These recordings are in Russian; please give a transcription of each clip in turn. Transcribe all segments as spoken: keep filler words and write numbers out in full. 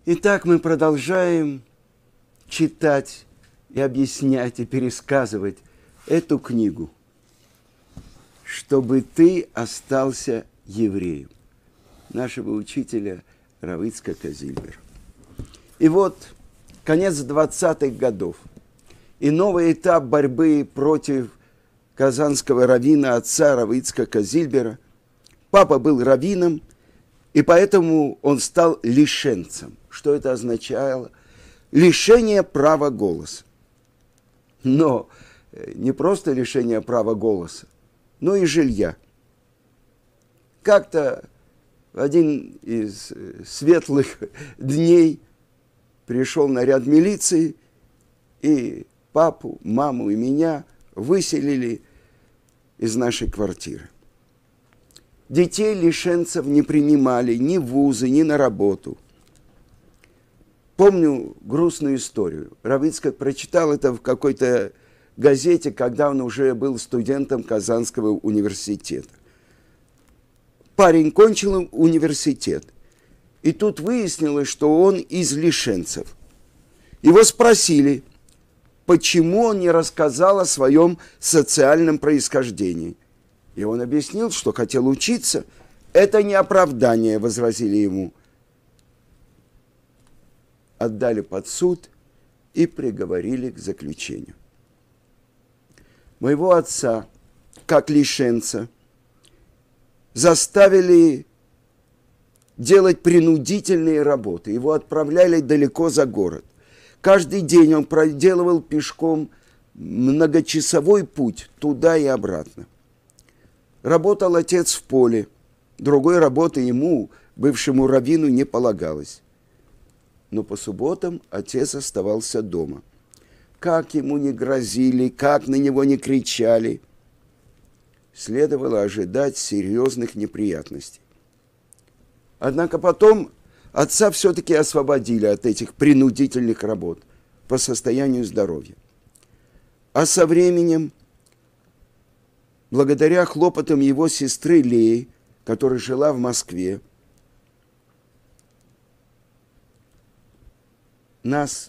Итак, мы продолжаем читать и объяснять, и пересказывать эту книгу, чтобы ты остался евреем, нашего учителя Рав Ицхака Зильбера. И вот конец двадцатых годов и новый этап борьбы против казанского раввина отца Рава Ицхака Зильбера. Папа был раввином, и поэтому он стал лишенцем. Что это означало? Лишение права голоса. Но не просто лишение права голоса, но и жилья. Как-то в один из светлых дней пришел наряд милиции, и папу, маму и меня выселили из нашей квартиры. Детей лишенцев не принимали ни в вузы, ни на работу. Помню грустную историю. Рав Ицхак прочитал это в какой-то газете, когда он уже был студентом Казанского университета. Парень кончил университет, и тут выяснилось, что он из лишенцев. Его спросили, почему он не рассказал о своем социальном происхождении. И он объяснил, что хотел учиться. Это не оправдание, возразили ему. Отдали под суд и приговорили к заключению. Моего отца, как лишенца, заставили делать принудительные работы. Его отправляли далеко за город. Каждый день он проделывал пешком многочасовой путь туда и обратно. Работал отец в поле. Другой работы ему, бывшему раввину, не полагалось. Но по субботам отец оставался дома. Как ему не грозили, как на него не кричали, следовало ожидать серьезных неприятностей. Однако потом отца все-таки освободили от этих принудительных работ по состоянию здоровья. А со временем, благодаря хлопотам его сестры Леи, которая жила в Москве, нас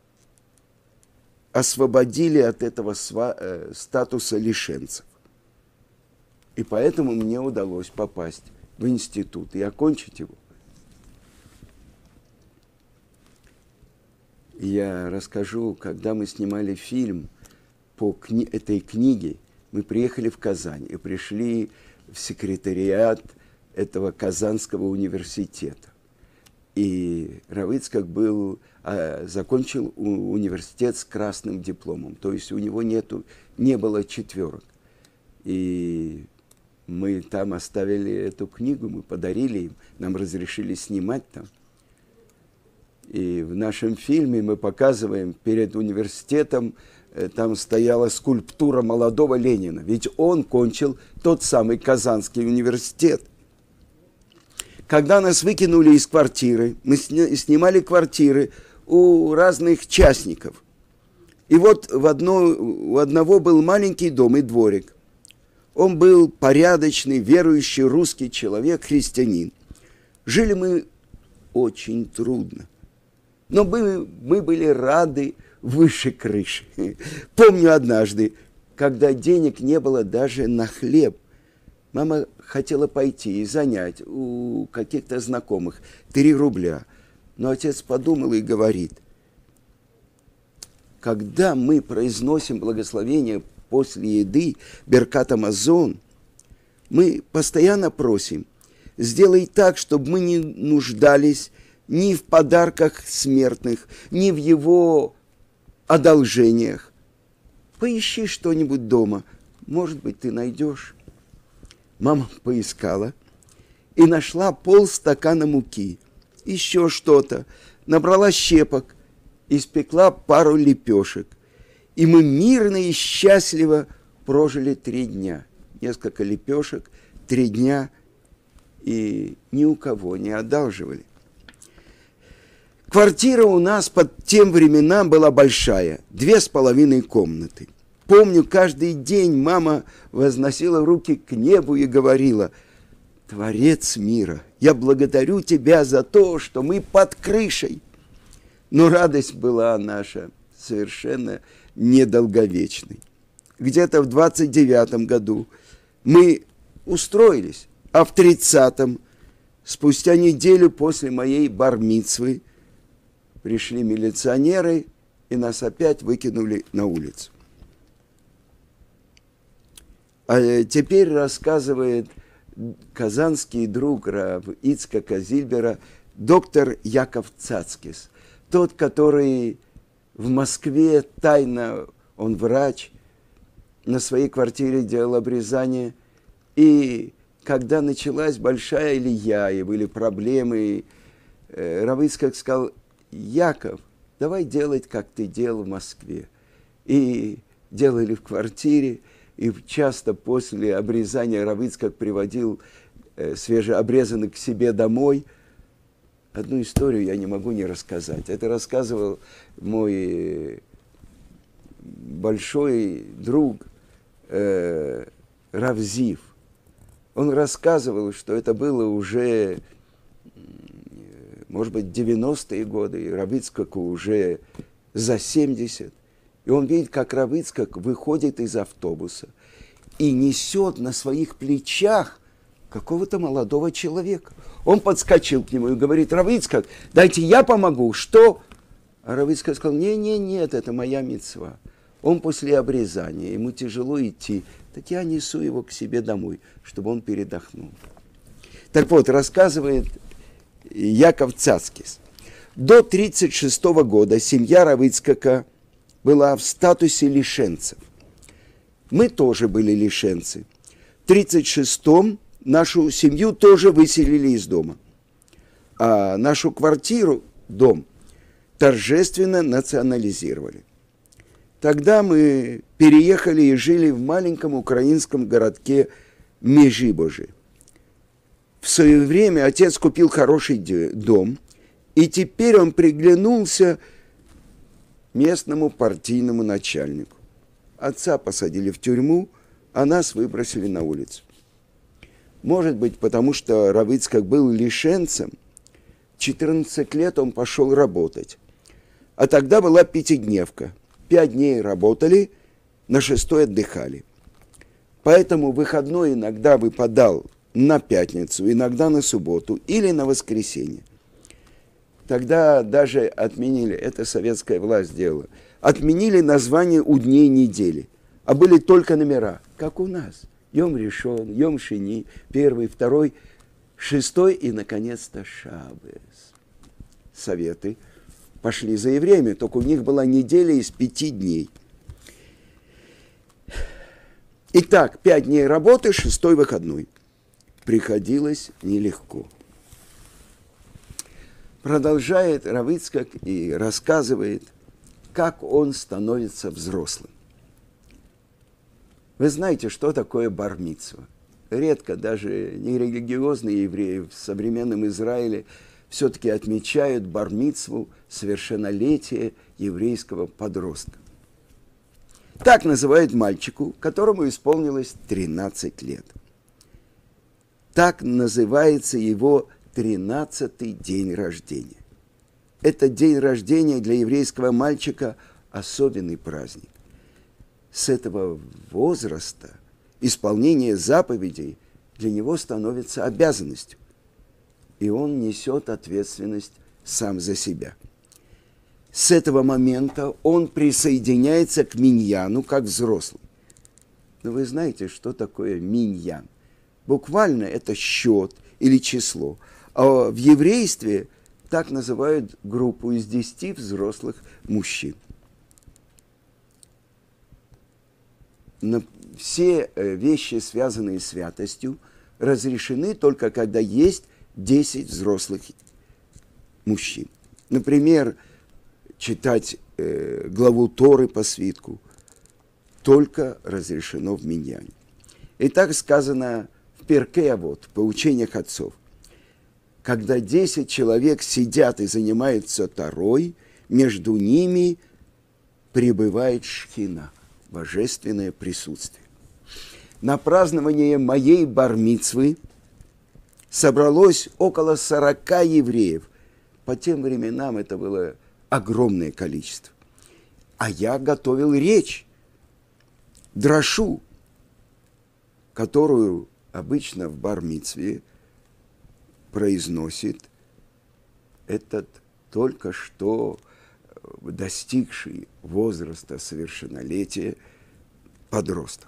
освободили от этого сва- э, статуса лишенцев. И поэтому мне удалось попасть в институт и окончить его. Я расскажу, когда мы снимали фильм по кни- этой книге, мы приехали в Казань и пришли в секретариат этого Казанского университета. И Рав Ицхак был, а, закончил у, университет с красным дипломом, то есть у него нету, не было четверок. И мы там оставили эту книгу, мы подарили им, нам разрешили снимать там. И в нашем фильме мы показываем перед университетом, там стояла скульптура молодого Ленина, ведь он кончил тот самый Казанский университет. Когда нас выкинули из квартиры, мы снимали квартиры у разных частников. И вот в одно, у одного был маленький дом и дворик. Он был порядочный, верующий русский человек, христианин. Жили мы очень трудно. Но мы, мы были рады выше крыши. Помню однажды, когда денег не было даже на хлеб, мама хотела пойти и занять у каких-то знакомых три рубля. Но отец подумал и говорит, когда мы произносим благословение после еды, Беркат Амазон, мы постоянно просим, сделай так, чтобы мы не нуждались ни в подарках смертных, ни в его одолжениях. Поищи что-нибудь дома, может быть, ты найдешь. Мама поискала и нашла полстакана муки, еще что-то, набрала щепок, испекла пару лепешек. И мы мирно и счастливо прожили три дня. Несколько лепешек, три дня, и ни у кого не одалживали. Квартира у нас под тем временам была большая, две с половиной комнаты. Помню, каждый день мама возносила руки к небу и говорила, «Творец мира, Я благодарю тебя за то, что мы под крышей. Но радость была наша совершенно недолговечной. Где-то в двадцать девятом году мы устроились, а в тридцатом, спустя неделю после моей бар-мицвы, пришли милиционеры и нас опять выкинули на улицу. А теперь рассказывает казанский друг рав Ицхака Зильбера, доктор Яков Цацкис, тот, который в Москве тайно, он врач, на своей квартире делал обрезание, и когда началась большая илия, и были проблемы, рав Ицхак сказал: Яков, давай делать, как ты делал в Москве. И делали в квартире, и часто после обрезания рав Ицхак приводил э, свежеобрезанных к себе домой. Одну историю я не могу не рассказать. Это рассказывал мой большой друг э, рав Зив. Он рассказывал, что это было уже, может быть, девяностые годы, и рав Ицхаку уже за семьдесят. И он видит, как рав Ицхак выходит из автобуса и несет на своих плечах какого-то молодого человека. Он подскочил к нему и говорит: рав Ицхак, дайте я помогу. Что? А рав Ицхак сказал: не-не-нет, это моя мицва. Он после обрезания, ему тяжело идти, так я несу его к себе домой, чтобы он передохнул. Так вот, рассказывает Яков Цацкис. До тридцать шестого года семья рав Ицхака была в статусе лишенцев. Мы тоже были лишенцы. В тридцать шестом нашу семью тоже выселили из дома. А нашу квартиру, дом, торжественно национализировали. Тогда мы переехали и жили в маленьком украинском городке Межибожи. В свое время отец купил хороший дом, и теперь он приглянулся местному партийному начальнику. Отца посадили в тюрьму, а нас выбросили на улицу. Может быть, потому что рав Ицхак был лишенцем, четырнадцать лет он пошел работать. А тогда была пятидневка. Пять дней работали, на шестой отдыхали. Поэтому выходной иногда выпадал на пятницу, иногда на субботу или на воскресенье. Тогда даже отменили, это советская власть сделала, отменили название у дней недели, а были только номера, как у нас. Йом Ришон, Йом Шини, первый, второй, шестой и, наконец-то, Шабес. Советы пошли за евреями, только у них была неделя из пяти дней. Итак, пять дней работы, шестой выходной. Приходилось нелегко. Продолжает рав Ицхак и рассказывает, как он становится взрослым. Вы знаете, что такое бар-мицва? Редко даже нерелигиозные евреи в современном Израиле все-таки отмечают бар-мицву, совершеннолетие еврейского подростка. Так называют мальчику, которому исполнилось тринадцать лет. Так называется его тринадцатый день рождения. Это день рождения для еврейского мальчика особенный праздник. С этого возраста исполнение заповедей для него становится обязанностью, и он несет ответственность сам за себя. С этого момента он присоединяется к миньяну как взрослый. Но вы знаете, что такое миньян? Буквально это счет или число. А в еврействе так называют группу из десяти взрослых мужчин. Но все вещи, связанные с святостью, разрешены только когда есть десять взрослых мужчин. Например, читать э, главу Торы по свитку только разрешено в миньяне. И так сказано в Перкей Авот, в поучениях отцов. Когда десять человек сидят и занимаются Торой, между ними пребывает шхина, божественное присутствие. На празднование моей бар-мицвы собралось около сорока евреев. По тем временам это было огромное количество. А я готовил речь, драшу, которую обычно в бар-мицве произносит этот только что достигший возраста совершеннолетия подросток.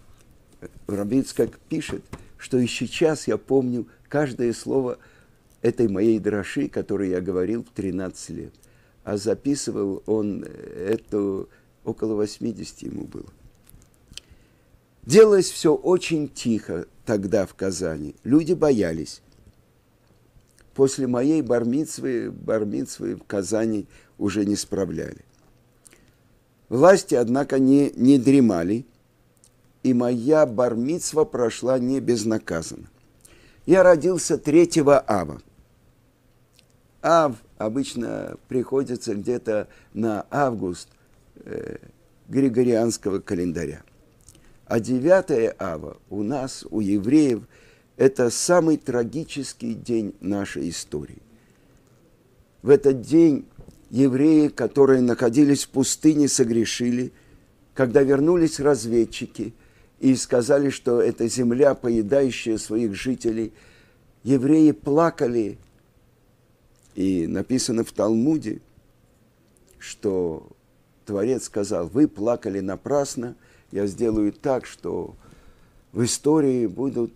Раби Ицхак пишет, что и сейчас я помню каждое слово этой моей дроши, которую я говорил в тринадцать лет. А записывал он это около восьмидесяти ему было. Делалось все очень тихо тогда в Казани. Люди боялись. После моей бар-мицвы, бар-мицвы в Казани уже не справляли. Власти, однако, не, не дремали, и моя бар-мицва прошла не безнаказанно. Я родился третьего ава. Ав обычно приходится где-то на август э, григорианского календаря. А девятое ава у нас, у евреев, это самый трагический день нашей истории. В этот день евреи, которые находились в пустыне, согрешили, когда вернулись разведчики и сказали, что это земля, поедающая своих жителей. Евреи плакали, и написано в Талмуде, что Творец сказал: вы плакали напрасно, я сделаю так, что в истории будут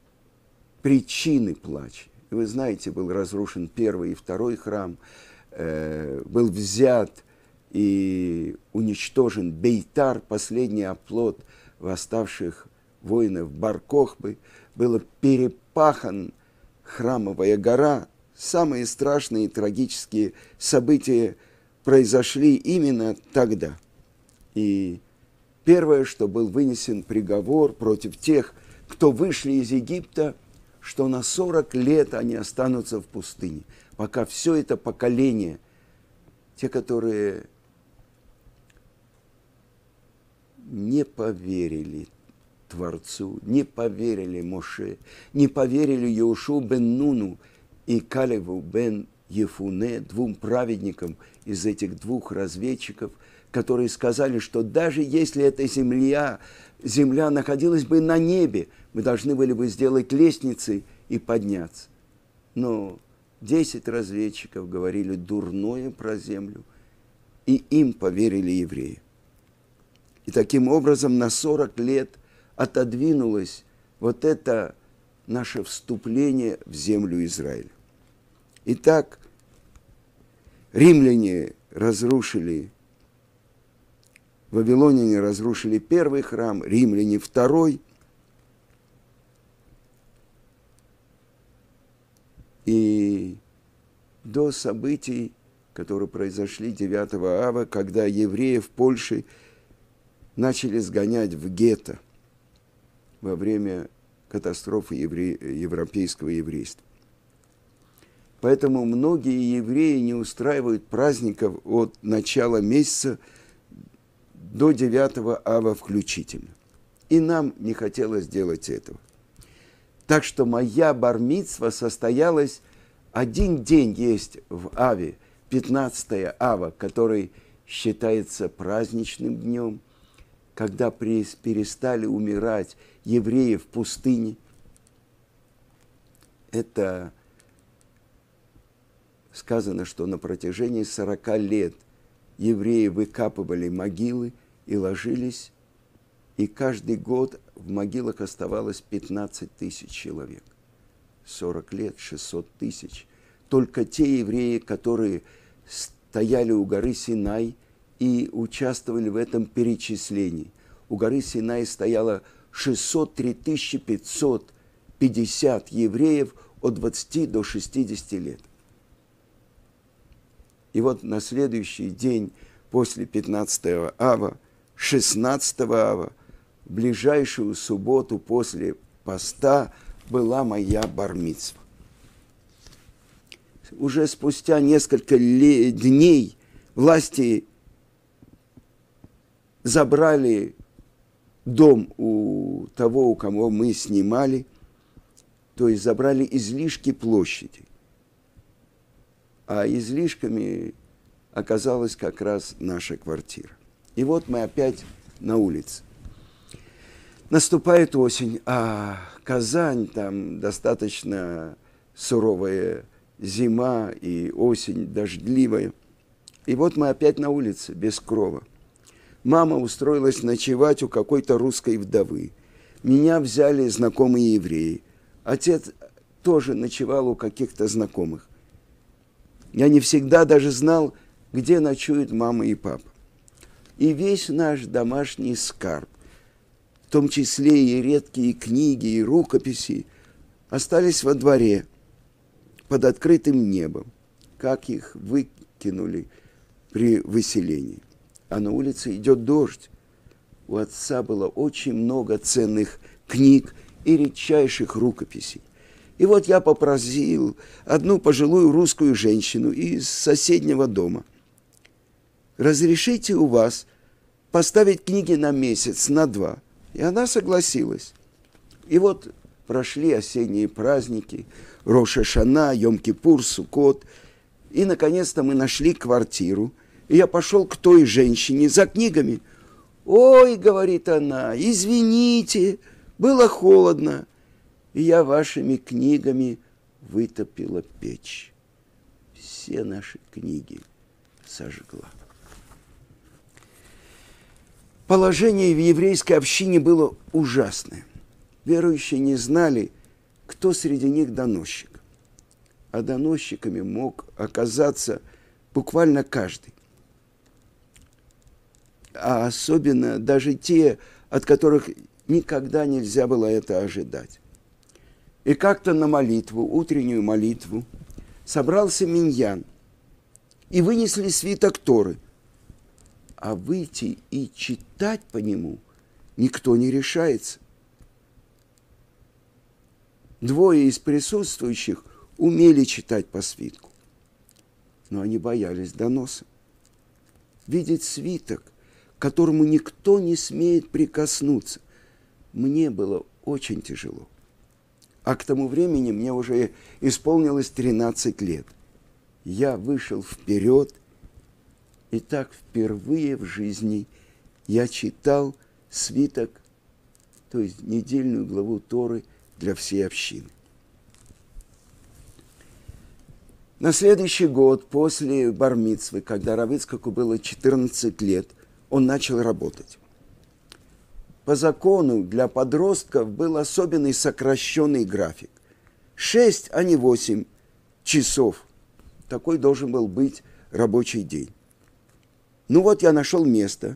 причины плача. И вы знаете, был разрушен первый и второй храм, э, был взят и уничтожен Бейтар, последний оплот восставших воинов Бар-Кохбы, была перепахан храмовая гора. Самые страшные и трагические события произошли именно тогда. И первое, что был вынесен приговор против тех, кто вышли из Египта, что на сорок лет они останутся в пустыне, пока все это поколение, те, которые не поверили Творцу, не поверили Моше, не поверили Йеушу бен Нуну и Калеву бен Ефуне, двум праведникам из этих двух разведчиков, которые сказали, что даже если эта земля, земля находилась бы на небе, мы должны были бы сделать лестницы и подняться. Но десять разведчиков говорили дурное про землю, и им поверили евреи. И таким образом на сорок лет отодвинулось вот это наше вступление в землю Израиля. Итак, римляне разрушили, вавилоняне разрушили первый храм, римляне второй. И до событий, которые произошли девятого ава, когда евреи в Польше начали сгонять в гетто во время катастрофы евре... европейского еврейства. Поэтому многие евреи не устраивают праздников от начала месяца до девятого ава включительно. И нам не хотелось делать этого. Так что моя бар-мицва состоялась, один день есть в аве, пятнадцатое ава, который считается праздничным днем, когда перестали умирать евреи в пустыне. Это сказано, что на протяжении сорока лет евреи выкапывали могилы и ложились, и каждый год в могилах оставалось пятнадцать тысяч человек. сорок лет, шестьсот тысяч. Только те евреи, которые стояли у горы Синай и участвовали в этом перечислении. У горы Синай стояло шестьсот три тысячи пятьсот пятьдесят евреев от двадцати до шестидесяти лет. И вот на следующий день после пятнадцатого ава, шестнадцатого ава, в ближайшую субботу после поста была моя бар-мицва. Уже спустя несколько дней власти забрали дом у того, у кого мы снимали. То то есть забрали излишки площади. А излишками оказалась как раз наша квартира. И вот мы опять на улице. Наступает осень, а Казань, там достаточно суровая зима и осень дождливая. И вот мы опять на улице, без крова. Мама устроилась ночевать у какой-то русской вдовы. Меня взяли знакомые евреи. Отец тоже ночевал у каких-то знакомых. Я не всегда даже знал, где ночуют мама и папа. И весь наш домашний скарб, в том числе и редкие книги, и рукописи, остались во дворе под открытым небом, как их выкинули при выселении. А на улице идет дождь. У отца было очень много ценных книг и редчайших рукописей. И вот я попросил одну пожилую русскую женщину из соседнего дома: разрешите у вас поставить книги на месяц, на два. И она согласилась. И вот прошли осенние праздники, Рош ха-Шана, Йом-Кипур, Суккот. И, наконец-то, мы нашли квартиру. И я пошел к той женщине за книгами. «Ой, — говорит она, — извините, было холодно, и я вашими книгами вытопила печь. Все наши книги сожгла». Положение в еврейской общине было ужасное. Верующие не знали, кто среди них доносчик. А доносчиками мог оказаться буквально каждый. А особенно даже те, от которых никогда нельзя было это ожидать. И как-то на молитву, утреннюю молитву, собрался миньян, и вынесли свиток Торы. А выйти и читать по нему никто не решается. Двое из присутствующих умели читать по свитку, но они боялись доноса. Видеть свиток, к которому никто не смеет прикоснуться, мне было очень тяжело. А к тому времени мне уже исполнилось тринадцать лет. Я вышел вперед, и так впервые в жизни я читал свиток, то есть недельную главу Торы для всей общины. На следующий год, после бар-мицвы, когда рав Ицхаку было четырнадцать лет, он начал работать. По закону для подростков был особенный сокращенный график. Шесть, а не восемь часов. Такой должен был быть рабочий день. Ну вот я нашел место,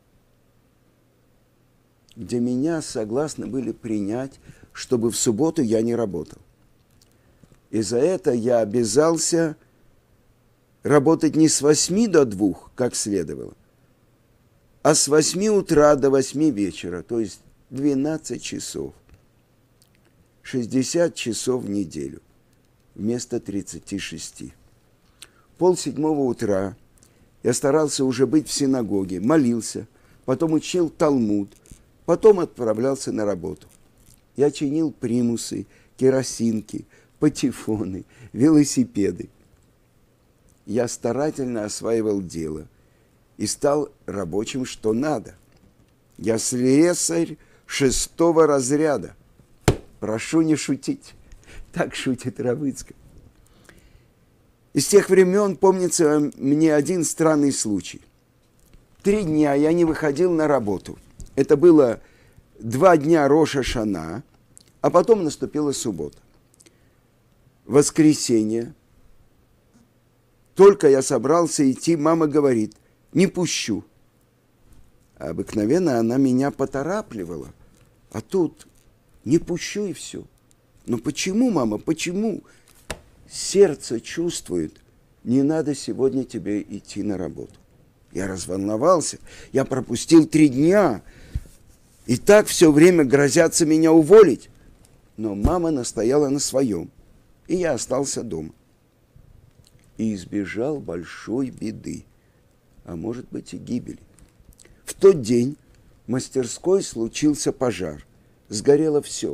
где меня согласны были принять, чтобы в субботу я не работал. И за это я обязался работать не с восьми до двух, как следовало, а с восьми утра до восьми вечера, то есть двенадцать часов. шестьдесят часов в неделю вместо тридцати шести. Пол седьмого утра я старался уже быть в синагоге, молился, потом учил Талмуд, потом отправлялся на работу. Я чинил примусы, керосинки, патефоны, велосипеды. Я старательно осваивал дело и стал рабочим что надо. Я слесарь шестого разряда. Прошу не шутить. Так шутит рав Ицхак. Из тех времен помнится мне один странный случай. Три дня я не выходил на работу. Это было два дня Рош ха-Шана, а потом наступила суббота. Воскресенье. Только я собрался идти, мама говорит: не пущу. А обыкновенно она меня поторапливала. А тут не пущу и все. Но почему, мама, почему? Сердце чувствует, не надо сегодня тебе идти на работу. Я разволновался, я пропустил три дня. И так все время грозятся меня уволить. Но мама настояла на своем, и я остался дома. И избежал большой беды, а может быть и гибели. В тот день в мастерской случился пожар. Сгорело все.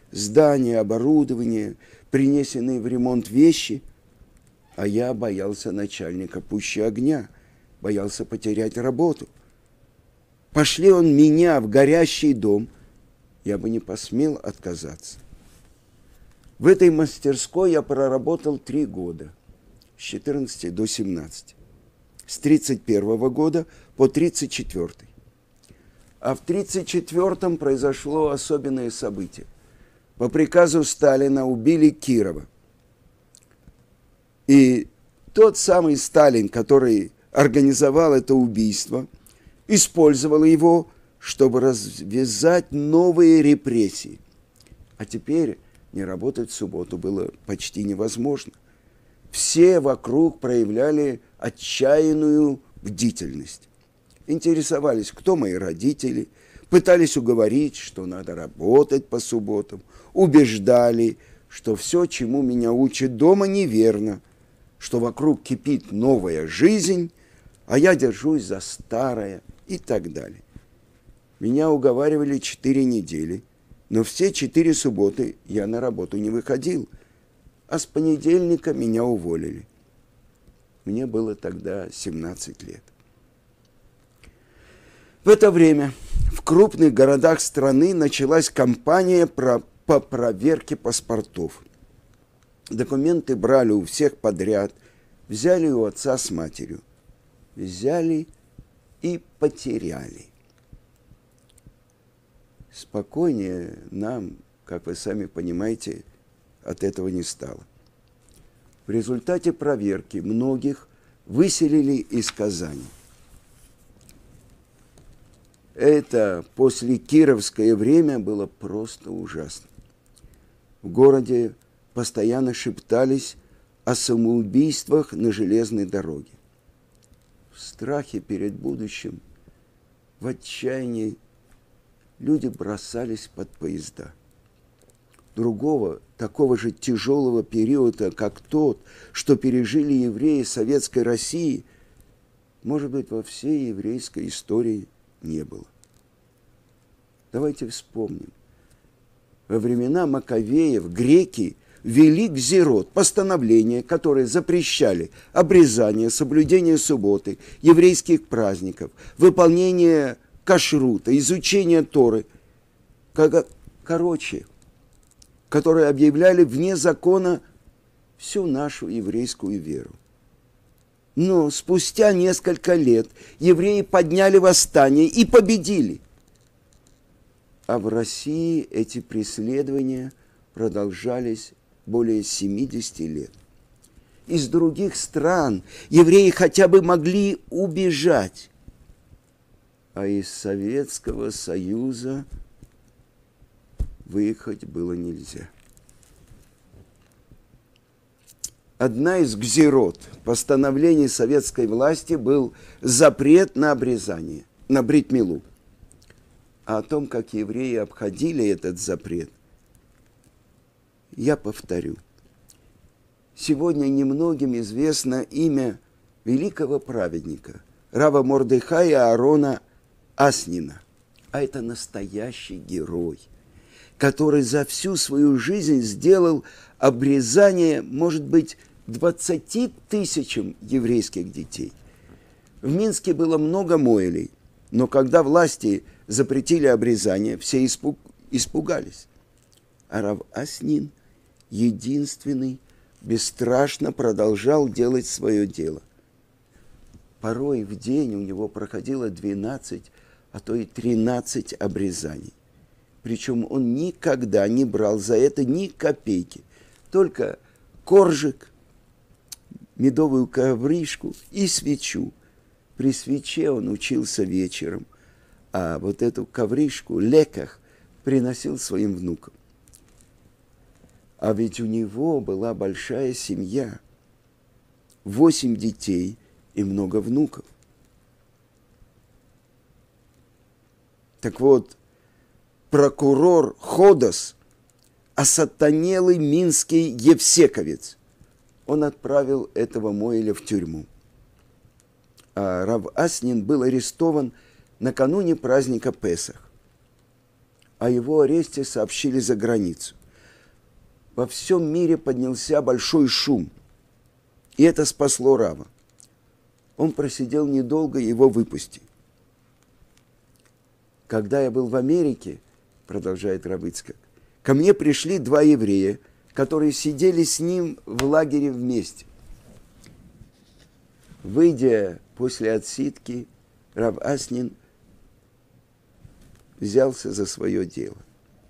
здания, оборудование, принесенные в ремонт вещи, а я боялся начальника пуще огня, боялся потерять работу. Пошли он меня в горящий дом, я бы не посмел отказаться. В этой мастерской я проработал три года, с четырнадцати до семнадцати, с тридцать первого года по тридцать четвёртый. А в тридцать четвёртом произошло особенное событие. По приказу Сталина убили Кирова. И тот самый Сталин, который организовал это убийство, использовал его, чтобы развязать новые репрессии. А теперь не работать в субботу было почти невозможно. Все вокруг проявляли отчаянную бдительность. Интересовались, кто мои родители, пытались уговорить, что надо работать по субботам, убеждали, что все, чему меня учат дома, неверно, что вокруг кипит новая жизнь, а я держусь за старое и так далее. Меня уговаривали четыре недели, но все четыре субботы я на работу не выходил, а с понедельника меня уволили. Мне было тогда семнадцать лет. В это время в крупных городах страны началась кампания про, по проверке паспортов. Документы брали у всех подряд, взяли у отца с матерью. Взяли и потеряли. Спокойнее нам, как вы сами понимаете, от этого не стало. В результате проверки многих выселили из Казани. Это после кировское время было просто ужасно. В городе постоянно шептались о самоубийствах на железной дороге. В страхе перед будущим, в отчаянии люди бросались под поезда. Другого, такого же тяжелого периода, как тот, что пережили евреи Советской России, может быть, во всей еврейской истории не было. Давайте вспомним. Во времена Маковеев греки ввели гзирот, постановления, которые запрещали обрезание, соблюдение субботы, еврейских праздников, выполнение кашрута, изучение Торы. Короче, которые объявляли вне закона всю нашу еврейскую веру. Но спустя несколько лет евреи подняли восстание и победили. А в России эти преследования продолжались более семидесяти лет. Из других стран евреи хотя бы могли убежать, а из Советского Союза выехать было нельзя. Одна из гзирот, постановлений советской власти, был запрет на обрезание, на брит-милу. А о том, как евреи обходили этот запрет, я повторю. Сегодня немногим известно имя великого праведника, рава Мордехая Аарона Аснина. А это настоящий герой, который за всю свою жизнь сделал обрезание, может быть, двадцати тысячам еврейских детей. В Минске было много моэлей, но когда власти запретили обрезание, все испуг, испугались. А рав Аснин, единственный, бесстрашно продолжал делать свое дело. Порой в день у него проходило двенадцать, а то и тринадцать обрезаний. Причем он никогда не брал за это ни копейки, только коржик, медовую ковришку и свечу. При свече он учился вечером, а вот эту ковришку, леках, приносил своим внукам. А ведь у него была большая семья, восемь детей и много внуков. Так вот, прокурор Ходос, осатанелый минский евсековец, он отправил этого моэля в тюрьму. А рав Аснин был арестован накануне праздника Песах. о его аресте сообщили за границу. Во всем мире поднялся большой шум, и это спасло Рава. Он просидел недолго, его выпустили. Когда я был в Америке, продолжает Рав Ицхак, ко мне пришли два еврея, которые сидели с ним в лагере вместе. Выйдя после отсидки, Рав Аснин взялся за свое дело.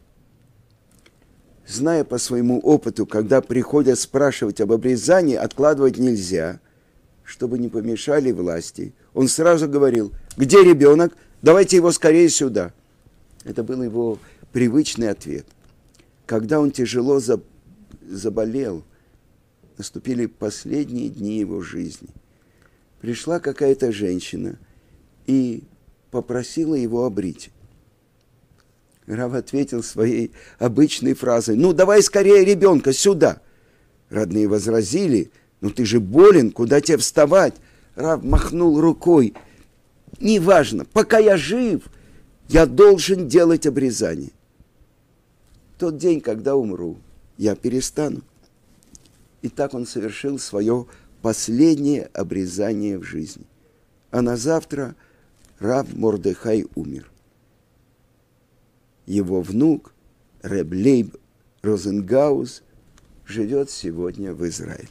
Зная по своему опыту, когда приходят спрашивать об обрезании, откладывать нельзя, чтобы не помешали власти. Он сразу говорил: где ребенок? Давайте его скорее сюда. Это был его привычный ответ. Когда он тяжело заболел, наступили последние дни его жизни. Пришла какая-то женщина и попросила его обрить. Рав ответил своей обычной фразой: ну, давай скорее ребенка сюда. Родные возразили: ну, ты же болен, куда тебе вставать? Рав махнул рукой: неважно, пока я жив, я должен делать обрезание. Тот день, когда умру, я перестану. И так он совершил свое последнее обрезание в жизни. А на завтра Рав Мордехай умер. Его внук, Реб Лейб Розенгаус, живет сегодня в Израиле.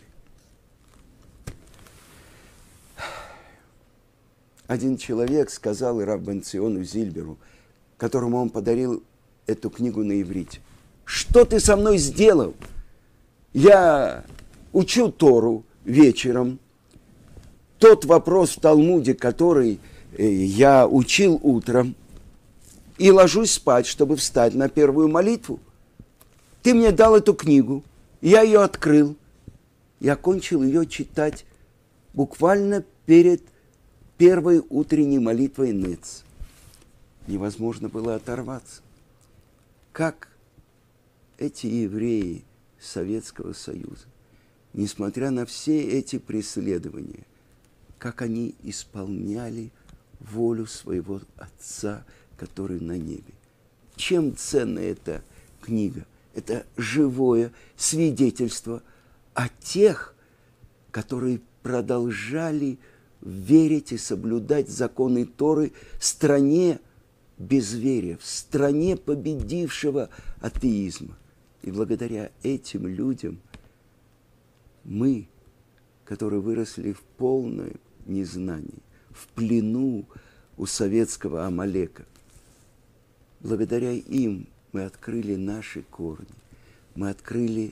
Один человек сказал Рав Бен-Циону Зильберу, которому он подарил эту книгу на иврите: что ты со мной сделал? Я учу Тору вечером. Тот вопрос в Талмуде, который я учил утром, и ложусь спать, чтобы встать на первую молитву. Ты мне дал эту книгу, я ее открыл, я окончил ее читать буквально перед первой утренней молитвой Нец. Невозможно было оторваться. Как эти евреи Советского Союза, несмотря на все эти преследования, как они исполняли волю своего Отца, который на небе. Чем ценна эта книга? Это живое свидетельство о тех, которые продолжали верить и соблюдать законы Торы в стране безверия, в стране победившего атеизма. И благодаря этим людям мы, которые выросли в полном незнании, в плену у советского Амалека, благодаря им мы открыли наши корни, мы открыли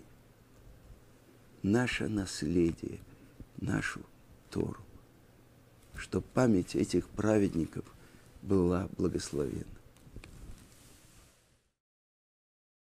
наше наследие, нашу Тору, чтобы память этих праведников была благословенна.